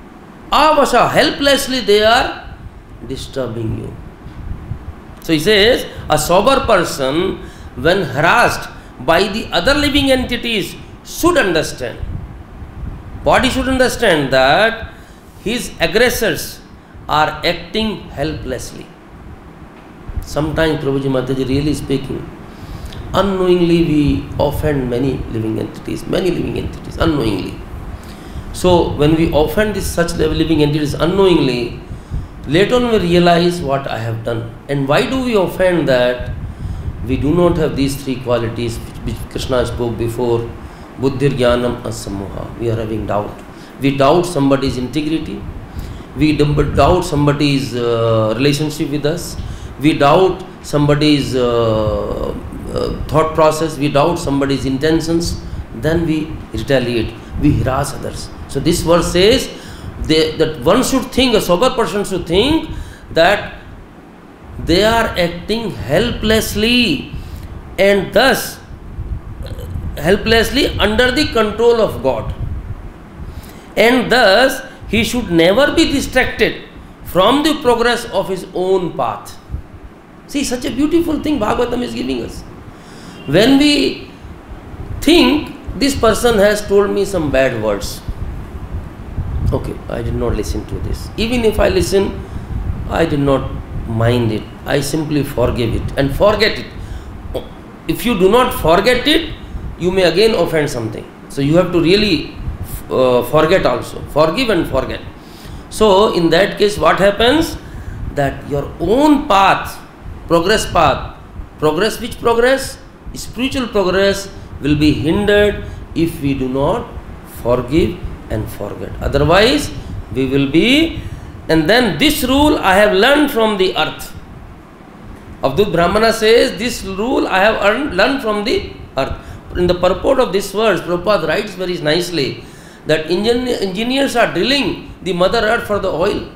they are disturbing you. So he says, a sober person, when harassed by the other living entities, should understand. What he should understand? That his aggressors are acting helplessly. Sometimes, Prabhuji Mataji, really speaking, unknowingly we offend many living entities, unknowingly. So when we offend such living entities unknowingly, later on we realize what I have done. And why do we offend that? We do not have these three qualities which Krishna spoke before. Buddhir Jnanam Asammoha. We are having doubt. We doubt somebody's integrity. We doubt somebody's relationship with us. We doubt somebody's thought process. We doubt somebody's intentions. Then we retaliate. We harass others. So this verse says that one should think, a sober person should think that they are acting helplessly, and thus helplessly under the control of God. And thus he should never be distracted from the progress of his own path. See, such a beautiful thing Bhagavatam is giving us. When we think this person has told me some bad words. Okay, I did not listen to this. Even if I listen, I did not mind it. I simply forgive it and forget it. If you do not forget it, you may again offend something. So you have to really forget also. Forgive and forget. So in that case, what happens? That your own path, progress, which progress? Spiritual progress will be hindered if we do not forgive and forget. Otherwise, we will be. And then this rule I have learned from the earth. Avadhut Brahmana says, this rule I have learned from the earth. In the purport of this verse, Prabhupada writes very nicely that engineers are drilling the Mother Earth for the oil.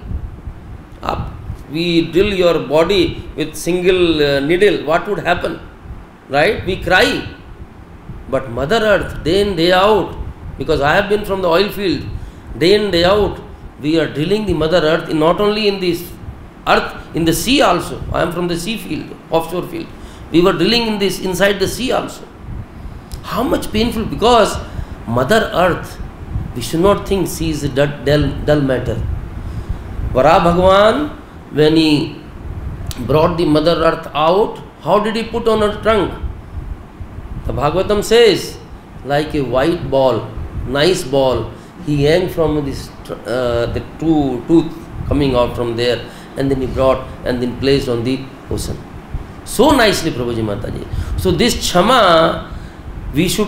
We drill your body with single needle, what would happen? Right? We cry. But Mother Earth, day in, day out, because I have been from the oil field, day in, day out, we are drilling the Mother Earth, not only in this earth, in the sea also. I am from the sea field, offshore field. We were drilling in this inside the sea also. How much painful, because Mother Earth, we should not think she is a dull matter. Vara Bhagavan, when he brought the Mother Earth out, how did he put on her trunk? The Bhagavatam says, like a white ball, nice ball, he hung from this the tooth coming out from there, and then he brought and then placed on the ocean. So nicely, Prabhuji Mataji. So this Kshama, we should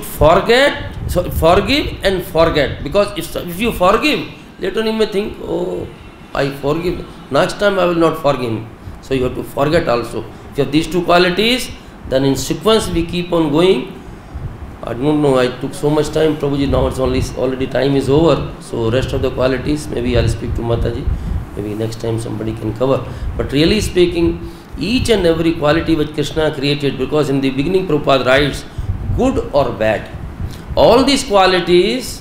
forgive and forget. Because if you forgive, later on you may think, oh, I forgive. Next time I will not forgive him. So you have to forget also. If you have these two qualities, then in sequence we keep on going. I don't know, I took so much time, Prabhuji, now it's already time is over. So rest of the qualities, maybe I'll speak to Mataji. Maybe next time somebody can cover. But really speaking, each and every quality which Krishna created, because in the beginning Prabhupada writes, good or bad. All these qualities,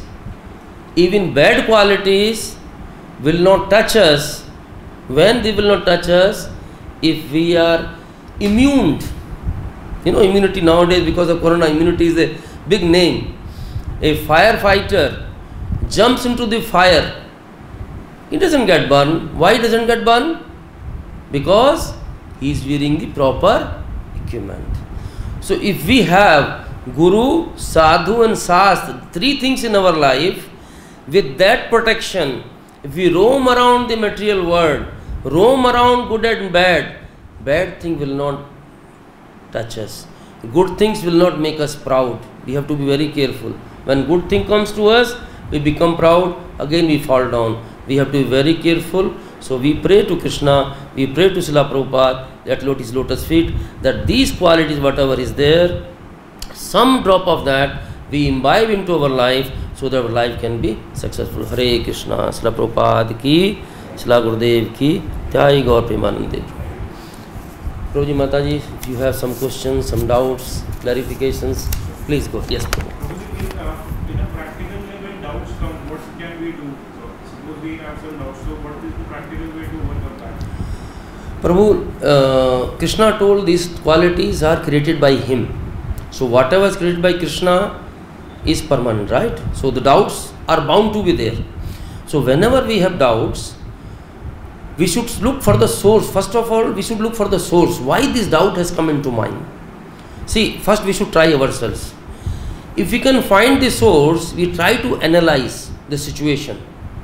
even bad qualities, will not touch us. When they will not touch us? If we are immune. You know, immunity nowadays, because of corona, immunity is a big name. A firefighter jumps into the fire, he doesn't get burned. Why doesn't get burned? Because he is wearing the proper equipment. So if we have Guru, Sadhu and Shastra, three things in our life, with that protection, if we roam around the material world, roam around good and bad, bad thing will not touch us. Good things will not make us proud. We have to be very careful. When good thing comes to us, we become proud, again we fall down. We have to be very careful. So we pray to Krishna, we pray to Srila Prabhupada, at lotus feet, that these qualities, whatever is there, some drop of that we imbibe into our life, so that our life can be successful. Hare Krishna, Srila Prabhupada ki, Srila Gurudev ki, Jai Gaur Premanande. Prabhuji Mataji, if you have some questions, some doubts, clarifications, please go. Yes, Prabhu. In a practical way, when doubts come, what can we do? So, suppose we have some doubts, so what is the practical way to overcome that? Prabhu, Krishna told these qualities are created by him. So whatever is created by Krishna is permanent, right? So the doubts are bound to be there. So whenever we have doubts, we should look for the source. First of all, we should look for the source. Why this doubt has come into mind? See, first we should try ourselves. If we can find the source, we try to analyze the situation.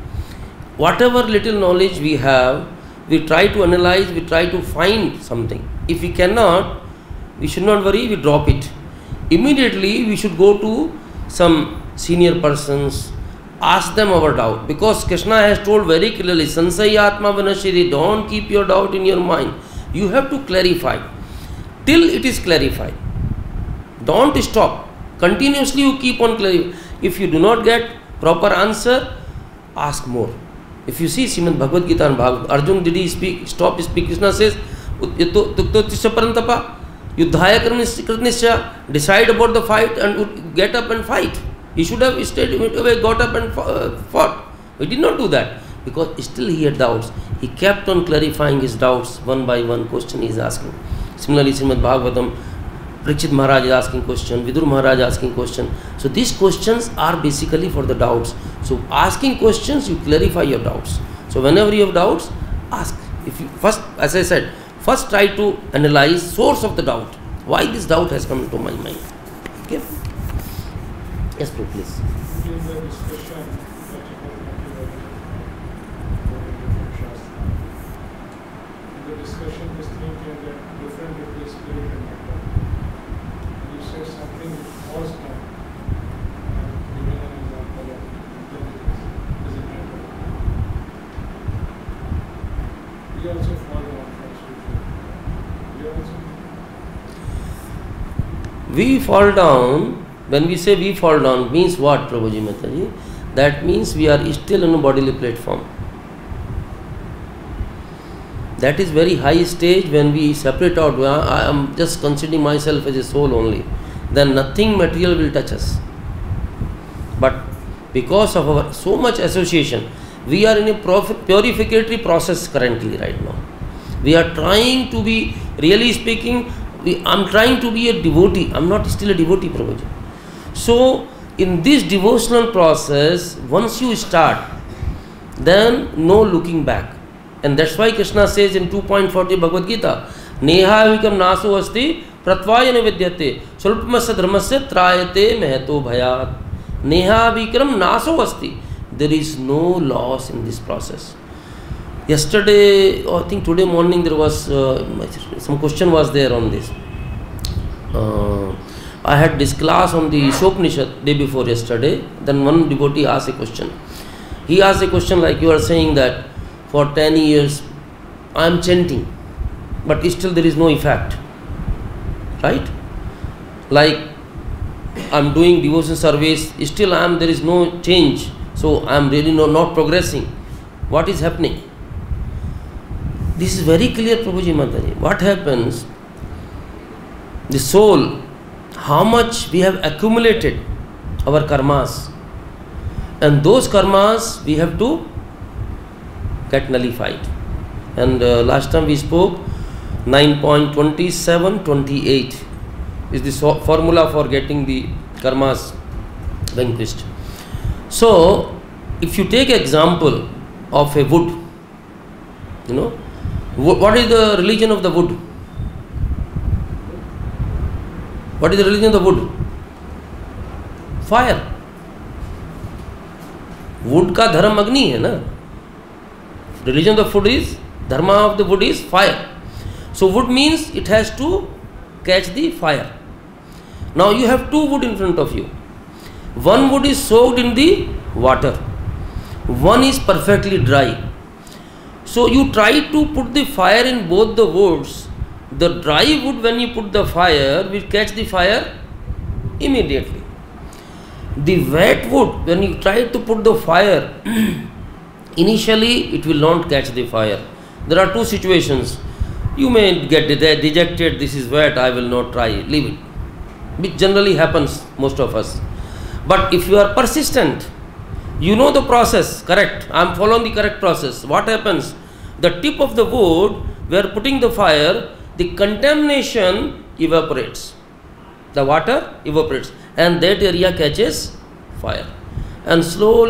Whatever little knowledge we have, we try to analyze, we try to find something. If we cannot, we should not worry, we drop it. Immediately we should go to some senior persons, ask them our doubt, because Krishna has told very clearly, Sansayatma Vanashiri, don't keep your doubt in your mind. You have to clarify till it is clarified. Don't stop. Continuously you keep on clarifying. If you do not get proper answer, ask more. If you see Srimad Bhagavad Gita and Bhagavad, Arjun, did he stop speak? Krishna says, Yudhaya Karnisya, decide about the fight and get up and fight. He should have stayed away, got up and fought. He did not do that because still he had doubts. He kept on clarifying his doubts one by one question he is asking. Similarly, Srimad Bhagavatam, Parikshit Maharaj is asking question, Vidur Maharaj asking question. So these questions are basically for the doubts. So asking questions, you clarify your doubts. So whenever you have doubts, ask. If you first, as I said, first try to analyze source of the doubt. Why this doubt has come into my mind? Okay. Yes, please. In the discussion that you have conducted in the discussion, this thing came that different between spirit and matter. You said something was done, and giving an example of intelligence as a matter. We also fall down from spiritual. We fall down. When we say we fall down, means what, Prabhuji Mataji? That means we are still on a bodily platform. That is very high stage when we separate out. I am just considering myself as a soul only. Then nothing material will touch us. But because of our so much association, we are in a purificatory process currently right now. We are trying to be, really speaking, I am trying to be a devotee. I am not still a devotee, Prabhuji. So, in this devotional process, once you start, then no looking back. And that's why Krishna says in 2.40 Bhagavad Gita, Neha vikam naso asti pratvayana vidyate sulpamasya dharmasya trayate mehato bhayat. Neha vikram naso asti. There is no loss in this process. Yesterday, or I think today morning, there was some question was there on this. I had this class on the Ishopnishad day before yesterday. Then one devotee asked a question. He asked a question like, you are saying that for 10 years I am chanting, but still there is no effect. Right? Like I am doing devotion service, still there is no change. So I am really not progressing. What is happening? This is very clear, Prabhuji Mataji. What happens? The soul, how much we have accumulated our karmas, and those karmas we have to get nullified. And last time we spoke 9.2728 is the formula for getting the karmas vanquished. So if you take example of a wood, what is the religion of the wood? What is the religion of the wood? Fire. Wood का धर्म अग्नि है ना. Religion of the wood is, dharma of the wood is fire. So wood means it has to catch the fire. Now you have two wood in front of you. One wood is soaked in the water. One is perfectly dry. So you try to put the fire in both the woods. The dry wood, when you put the fire, will catch the fire immediately. The wet wood, when you try to put the fire, initially it will not catch the fire. There are two situations. You may get dejected, this is wet, I will not try, leave it. Which generally happens, most of us. But if you are persistent, you know the process, correct, I am following the correct process. What happens? The tip of the wood, where putting the fire, the contamination evaporates. The water evaporates and that area catches fire. And slowly,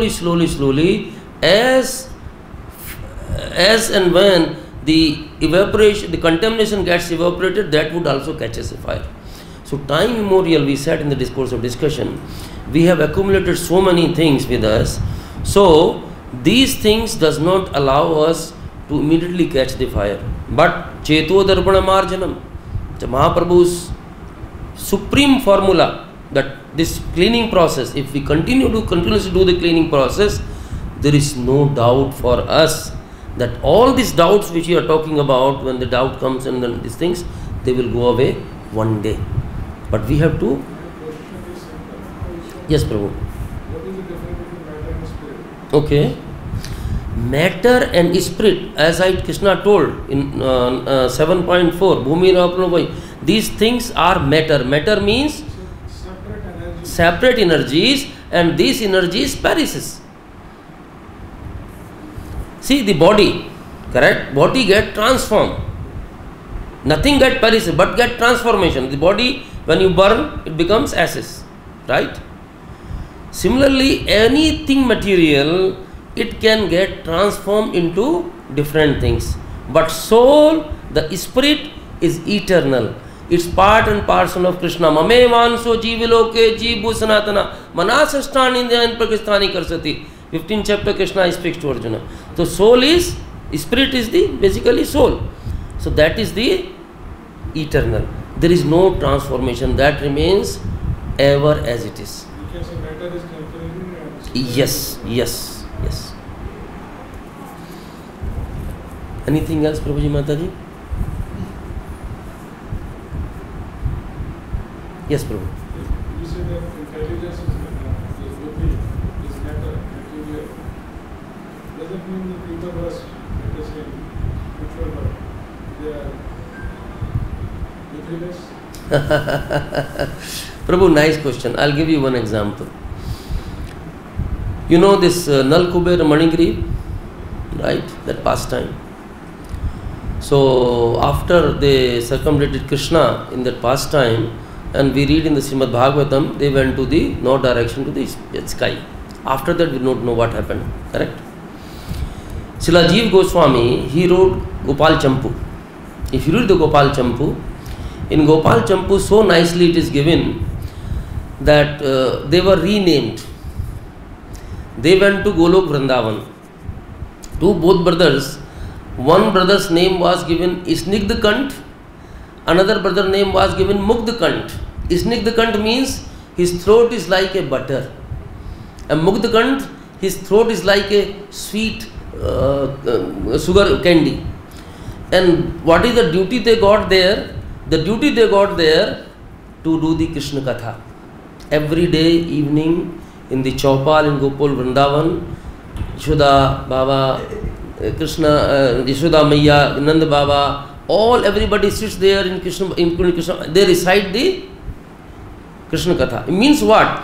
as and when the evaporation, the contamination gets evaporated, that wood also catches a fire. So time immemorial, we said in the discourse of discussion, we have accumulated so many things with us. So these things does not allow us to immediately catch the fire. But Cheto Darpana Marjanam, Mahaprabhu's supreme formula, that this cleaning process, if we continuously do the cleaning process, there is no doubt for us that all these doubts which you are talking about, when the doubt comes and then these things, they will go away one day. But we have to. Yes, Prabhu. What is the difference between matter and spirit? Okay. Matter and spirit, as Krishna told in 7.4, Bhumi Rapnavai, these things are matter. Matter means separate energies, and these energies perishes. See the body, correct? Body get transformed. Nothing get perishes, but get transformation. The body When you burn, it becomes ashes, right? Similarly, anything material, it can get transformed into different things. But soul, the spirit, is eternal. It's part and parcel of Krishna. Mame vanso jiviloke jivu sanatana manasasthani dhyan prakisthani karsati. 15th chapter Krishna speaks to Arjuna. So soul is, spirit is the basically soul. So that is the eternal. There is no transformation. That remains ever as it is. You can say matter is temporary. Yes, yes, yes. Anything else, Prabhuji Mataji? Yes, Prabhu. You say that intelligence is buddhi, is matter, material. Does it mean the people who are, let us say, spiritual world, they are buddhiless? Prabhu, nice question. I'll give you one example. You know this Nal Kuber Manigri, right? That pastime. So after they circumvented Krishna in that pastime, and we read in the Srimad Bhagavatam, they went to the north direction to the sky. After that, we don't know what happened. Correct? Srila Jiva Goswami, he wrote Gopal Champu. If you read the Gopal Champu, in Gopal Champu, so nicely it is given that they were renamed. They went to Golok Vrindavan. Both brothers, one brother's name was given Snigdhakant, another brother name was given Mugdhakant. Snigdhakant means his throat is like a butter. And Mugdhakant, his throat is like a sweet sugar candy. And what is the duty they got there? The duty they got there to do the Krishna Katha. Every day, evening, in the Chaupal in Gopal Vrindavan, Yashoda Baba, Krishna, Yashoda Maiya, Nanda Baba, everybody sits there in Krishna, including Krishna, they recite the Krishna Katha. It means what?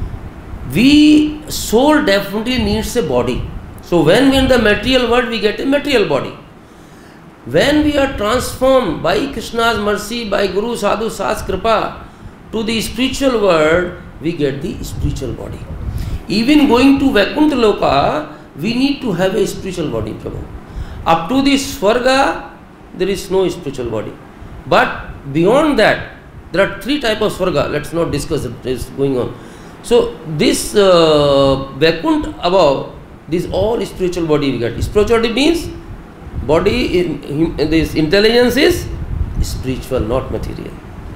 Soul definitely needs a body. So when we are in the material world, we get a material body. When we are transformed by Krishna's mercy, by Guru Sadhu Sas Kripa to the spiritual world, we get the spiritual body. Even going to Vaikuntha Loka, we need to have a spiritual body, Prabhu. Up to the Swarga, there is no spiritual body. But beyond that, there are 3 types of Swarga. Let's not discuss it. It's going on. So this Vaikuntha above, this all spiritual body we get. Spirituality means body, this intelligence is spiritual, not material.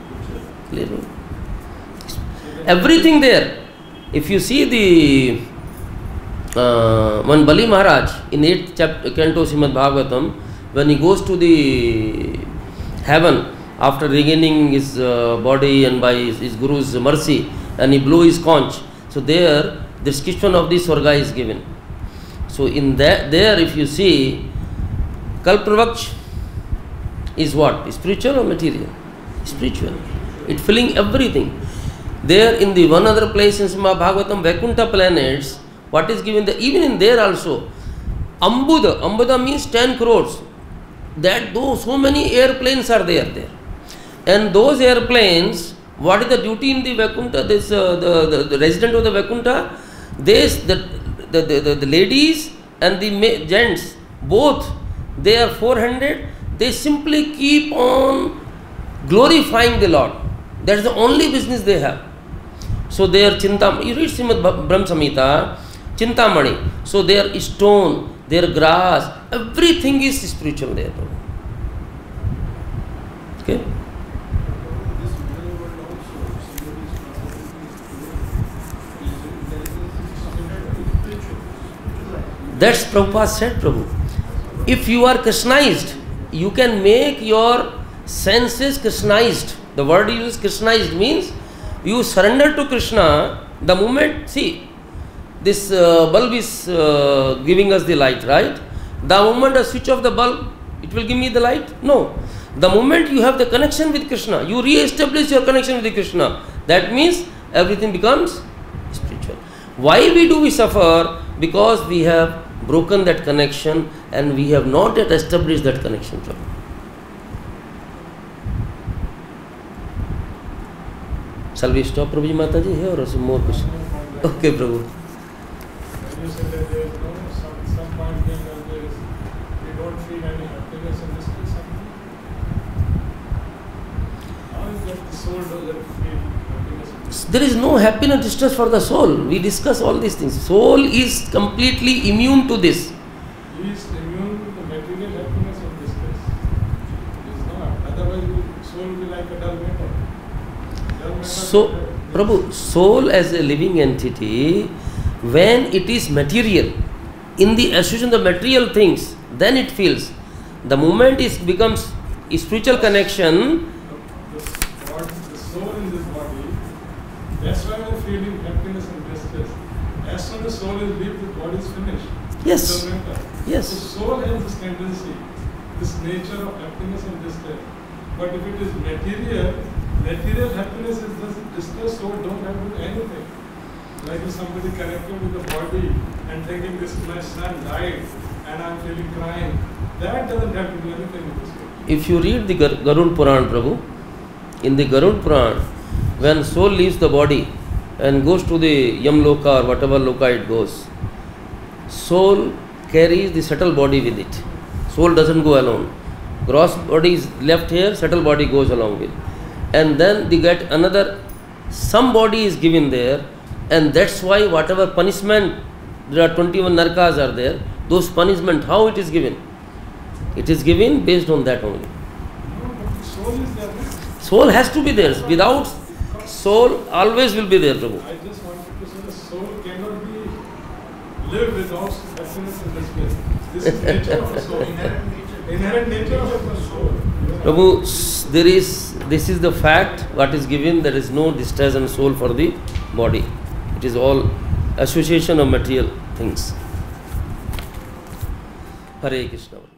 Everything there. If you see the one Bali Maharaj in 8th chapter Canto Srimad Bhagavatam, when he goes to the heaven after regaining his body and by his Guru's mercy, and he blew his conch. So there, the description of this Swarga is given. So in that, there if you see, Kalpavaksh is what? Spiritual or material? Spiritual. It filling everything. There in the one other place in Srimad Bhagavatam, Vaikuntha planets, what is given there? Even in there also, Ambuda means 10 crores. That though so many airplanes are there. And those airplanes, what is the duty in the Vaikuntha? This the resident of the Vaikuntha, the ladies and the gents, both, they are 400. They simply keep on glorifying the Lord. That is the only business they have. So they are Chintamani. You read Srimad Brahma Samhita, Chintamani. So their stone, their grass, everything is spiritual there. Okay? That's Prabhupada said, Prabhu. If you are Krishnized, you can make your senses Krishnized. The word you use, Krishnized, means you surrender to Krishna the moment, see, this bulb is giving us the light, right? The moment I switch off the bulb, it will give me the light? No. The moment you have the connection with Krishna, you re-establish your connection with Krishna. That means everything becomes spiritual. Why we suffer? Because we have broken that connection and we have not yet established that connection. Shall we stop, Prabhuji Mataji, here or some more questions? Okay, Prabhu. When you said that there is no some point when there is, we don't feel any happiness and distress, something. How is that the soul doesn't feel happiness and distress? There is no happiness and distress for the soul. We discuss all these things. Soul is completely immune to this. He is immune to the material happiness and distress. It is not. Otherwise, the soul will be like a dull metal. Dull metal. So, Prabhu, soul as a living entity, when it is material, in the association of material things, then it feels. The moment it becomes a spiritual connection, The soul in this body, that's why we are feeling happiness and distress. As soon as soul is leave, the body is finished. yes, Dull metal. yes. So soul has this tendency, this nature of happiness and distress. But if it is material happiness is just distress, soul don't have to do anything. Like if somebody connected with the body and thinking this my son died and I'm feeling crying, that doesn't have to do anything with this soul. If you read the Garud Puran, Prabhu, in the Garud Puran, when soul leaves the body and goes to the Yamloka or whatever loka it goes, soul carries the subtle body with it. Soul doesn't go alone. Gross body is left here, subtle body goes along with. And then they get another, some body is given there, and that's why whatever punishment, there are 21 narkas are there, those punishment, how it is given? It is given based on that only. No, but the soul is there. No? Soul has to be there. Without soul, always will be there, Prabhu. I just wanted to say the soul cannot be live without happiness and distress. This is nature of the soul. Inherent nature of the soul. Prabhu, this is the fact, what is given, there is no distress and soul for the body. It is all association of material things. Hare Krishna.